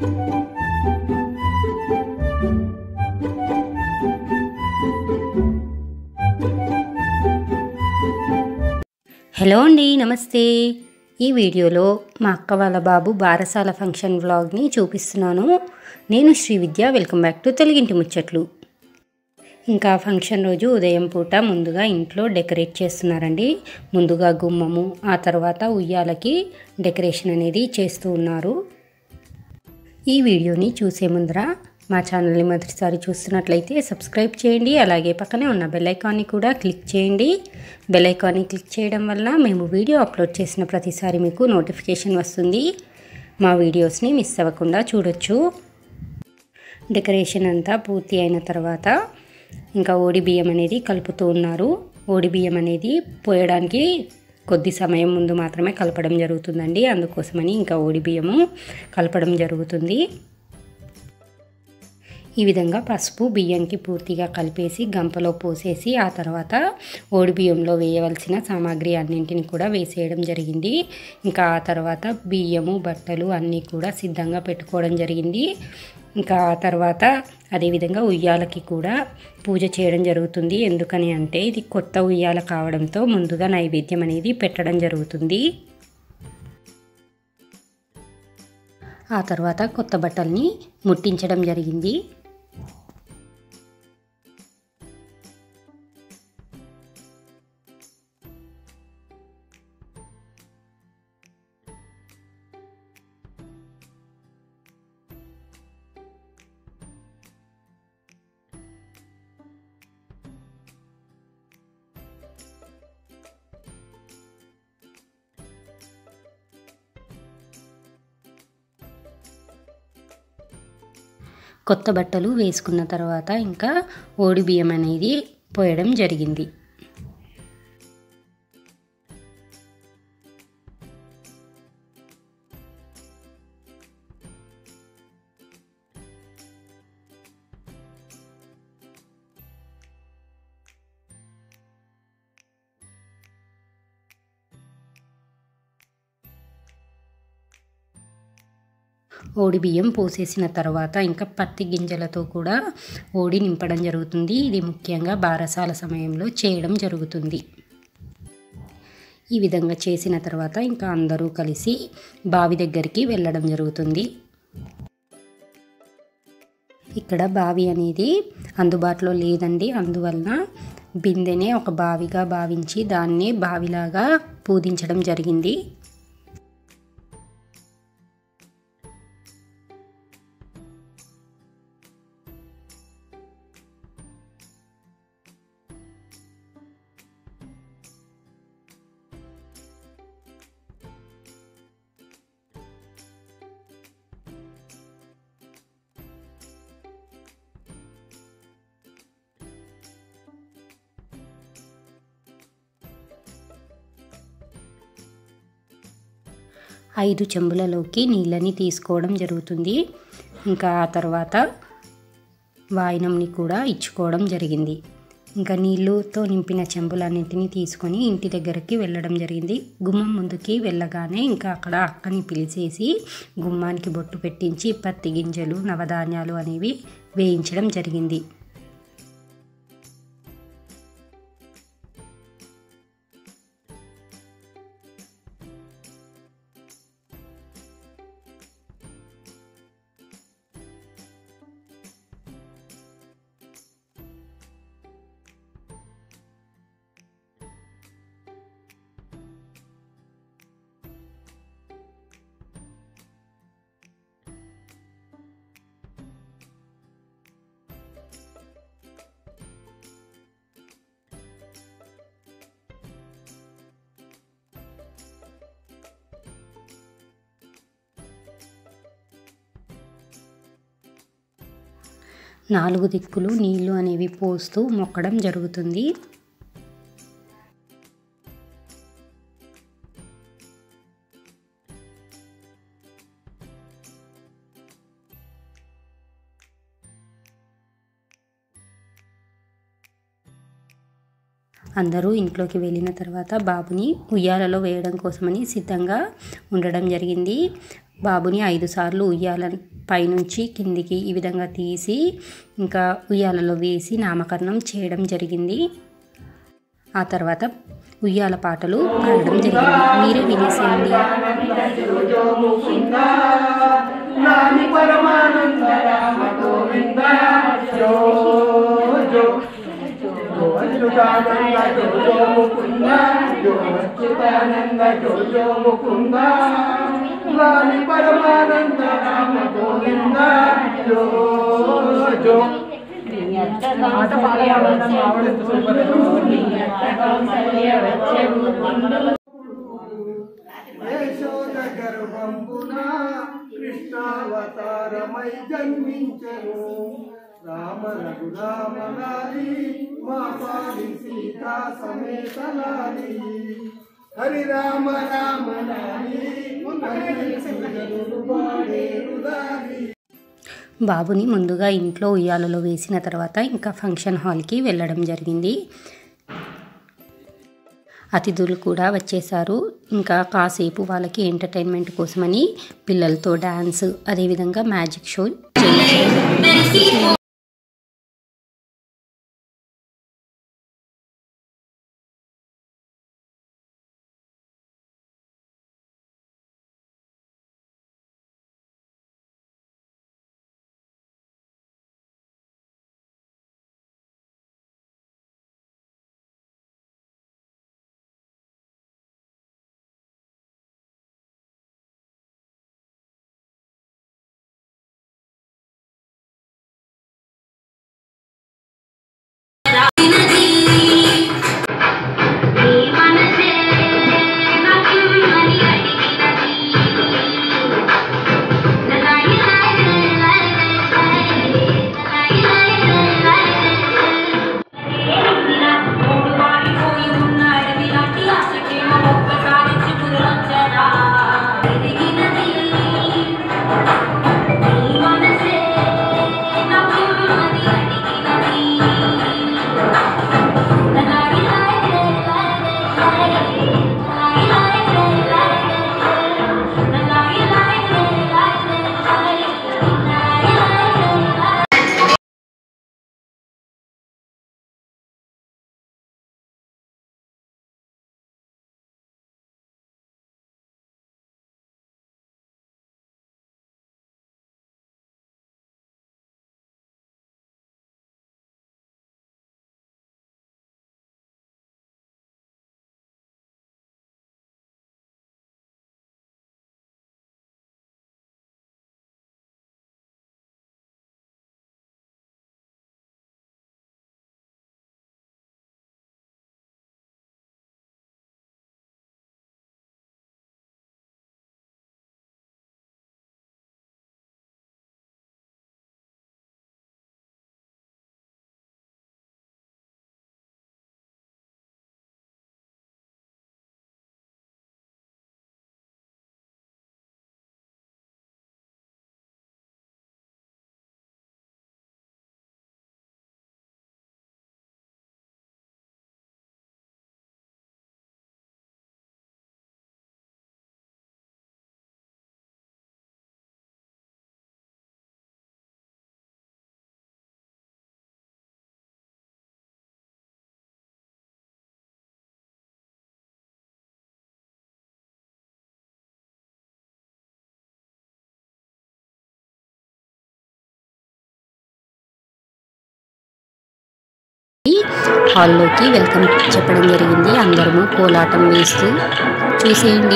Hello అండి, నమస్తే. ఈ వీడియోలో మా అక్క వాళ్ళ బాబు బారసాల ఫంక్షన్ వ్లాగ్ని చూపిస్తున్నాను. నేను Sri Vidya. Welcome back to తెలుగింటి ముచ్చట్లు. ఇంకా ఫంక్షన్ రోజు ఉదయం పూట ముందుగా ఇంట్లో డెకరేట్ చేస్తున్నారండి. ముందుగా గుమ్మము, ఆ తర్వాత ఉయ్యాలకి డెకరేషన్ అనేది చేస్తూ ఉన్నారు. ఈ వీడియోని చూసే ముందర మా ఛానల్ని మొదటిసారి చూస్తున్నట్లయితే సబ్స్క్రైబ్ చేయండి. అలాగే పక్కనే ఉన్న బెల్ ఐకాన్ని కూడా క్లిక్ చేయండి. బెల్ ఐకాన్ని క్లిక్ చేయడం వల్ల మేము వీడియో అప్లోడ్ చేసిన ప్రతిసారి మీకు నోటిఫికేషన్ వస్తుంది. మా వీడియోస్ని మిస్ అవ్వకుండా చూడొచ్చు. డెకరేషన్ అంతా పూర్తి అయిన తర్వాత ఇంకా ఓడి బియ్యం అనేది కలుపుతూ ఉన్నారు. ఓడి బియ్యం అనేది పోయడానికి కొద్ది సమయం ముందు మాత్రమే కలపడం జరుగుతుందండి. అందుకోసమని ఇంకా ఓడి బియ్యము కలపడం జరుగుతుంది. ఈ విధంగా పసుపు బియ్యంకి పూర్తిగా కలిపేసి గంపలో పోసేసి ఆ తర్వాత ఓడి బియ్యంలో వేయవలసిన సామాగ్రి అన్నింటిని కూడా వేసేయడం జరిగింది. ఇంకా ఆ తర్వాత బియ్యము, బట్టలు అన్నీ కూడా సిద్ధంగా పెట్టుకోవడం జరిగింది. ఇంకా ఆ తర్వాత అదేవిధంగా ఉయ్యాలకి కూడా పూజ చేయడం జరుగుతుంది. ఎందుకని అంటే ఇది కొత్త ఉయ్యాల కావడంతో ముందుగా నైవేద్యం అనేది పెట్టడం జరుగుతుంది. ఆ తర్వాత కొత్త బట్టల్ని ముట్టించడం జరిగింది. కొత్త బట్టలు వేసుకున్న తర్వాత ఇంకా ఓడి బియ్యం అనేది పోయడం జరిగింది. ఓడి బియ్యం పోసేసిన తర్వాత ఇంకా పత్తి గింజలతో కూడా ఓడి నింపడం జరుగుతుంది. ఇది ముఖ్యంగా బారసాల సమయంలో చేయడం జరుగుతుంది. ఈ విధంగా చేసిన తర్వాత ఇంకా అందరూ కలిసి బావి దగ్గరికి వెళ్ళడం జరుగుతుంది. ఇక్కడ బావి అనేది అందుబాటులో లేదండి. అందువలన బిందెనే ఒక బావిగా భావించి దాన్ని బావిలాగా పూజించడం జరిగింది. ఐదు చెంబులలోకి నీళ్ళని తీసుకోవడం జరుగుతుంది. ఇంకా ఆ తర్వాత వాయినంని కూడా ఇచ్చుకోవడం జరిగింది. ఇంకా నీళ్ళతో నింపిన చెంబులన్నింటినీ తీసుకొని ఇంటి దగ్గరికి వెళ్ళడం జరిగింది. గుమ్మం ముందుకి వెళ్ళగానే ఇంకా అక్కడ అక్కని పిలిచేసి గుమ్మానికి బొట్టు పెట్టించి పత్తి గింజలు, నవధాన్యాలు అనేవి వేయించడం జరిగింది. నాలుగు దిక్కులు నీళ్లు అనేవి పోస్తూ మొక్కడం జరుగుతుంది. అందరూ ఇంట్లోకి వెళ్ళిన తర్వాత బాబుని ఉయ్యాలలో వేయడం కోసమని సిద్ధంగా ఉండడం జరిగింది. బాబుని 5 సార్లు ఉయ్యాల పైనుంచి కిందికి ఈ విధంగా తీసి ఇంకా ఉయ్యాలలో వేసి నామకరణం చేయడం జరిగింది. ఆ తర్వాత ఉయ్యాల పాటలు పాడడం జరిగింది. మీరే వినేసేయండి. కృష్ణావతారమై జన్మించెను రామ రఘురామ లాలి మా పాలి సీతా సమేత లాలి హరి రామ రామ లాలి బాబుని ముందుగా ఇంట్లో ఉయ్యాలలో వేసిన తర్వాత ఇంకా ఫంక్షన్ హాల్కి వెళ్ళడం జరిగింది. అతిథులు కూడా వచ్చేసారు. ఇంకా కాసేపు వాళ్ళకి ఎంటర్టైన్మెంట్ కోసమని పిల్లలతో డ్యాన్స్ అదేవిధంగా మ్యాజిక్ షో చేయించారు. హాల్లోకి వెల్కమ్ చెప్పడం జరిగింది. అందరము కోలాటం వేస్తూ చూసేయండి.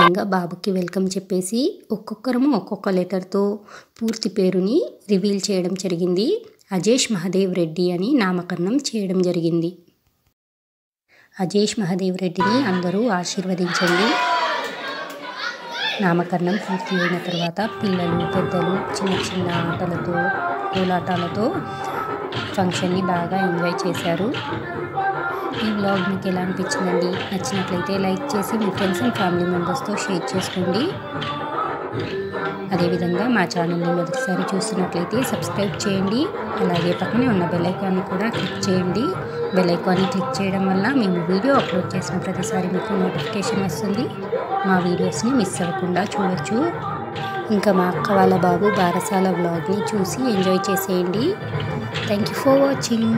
విధంగా బాబుకి వెల్కమ్ చెప్పేసి ఒక్కొక్కరము ఒక్కొక్క లెటర్తో పూర్తి పేరుని రివీల్ చేయడం జరిగింది. అజేష్ మహదేవ్ రెడ్డి అని నామకరణం చేయడం జరిగింది. అజేష్ మహదేవ్ రెడ్డిని అందరూ ఆశీర్వదించండి. నామకరణం పూర్తి అయిన తర్వాత పిల్లలు పెద్దలు చిన్న చిన్న ఆటలతో కోలాటాలతో ఫంక్షన్ని బాగా ఎంజాయ్ చేశారు. ఈ వ్లాగ్ మీకు ఎలా అనిపించిందండి? నచ్చినట్లయితే లైక్ చేసి మీ ఫ్రెండ్స్ అండ్ ఫ్యామిలీ మెంబర్స్తో షేర్ చేసుకోండి. అదేవిధంగా మా ఛానల్ని మొదటిసారి చూస్తున్నట్లయితే సబ్స్క్రైబ్ చేయండి. అలాగే పక్కనే ఉన్న బెల్ ఐకాన్ని కూడా క్లిక్ చేయండి. బెల్ ఐకాన్ని క్లిక్ చేయడం వల్ల మేము వీడియో అప్లోడ్ చేసిన ప్రతిసారి మీకు నోటిఫికేషన్ వస్తుంది. మా వీడియోస్ని మిస్ అవ్వకుండా చూడొచ్చు. ఇంకా మా అక్క వాళ్ళ బాబు బారసాల వ్లాగ్ని చూసి ఎంజాయ్ చేసేయండి. Thank you for watching.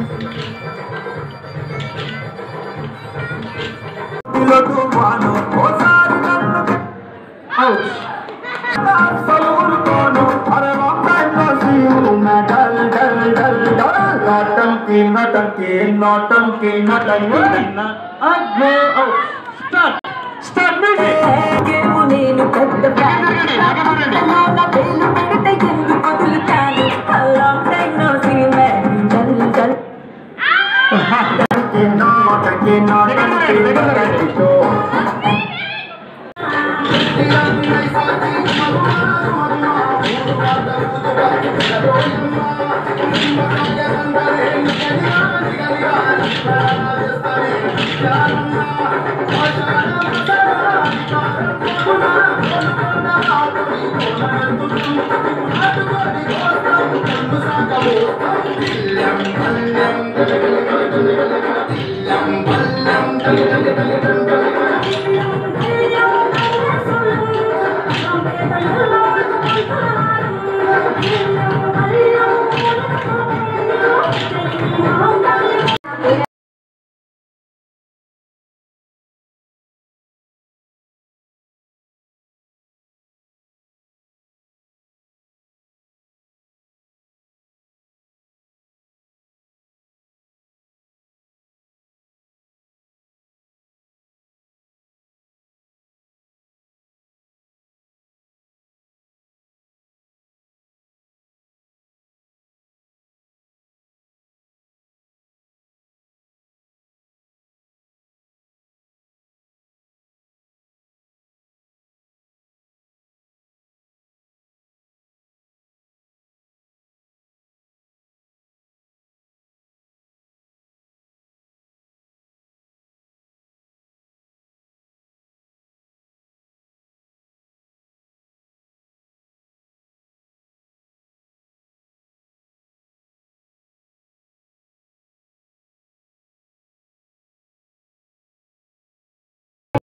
Thank you.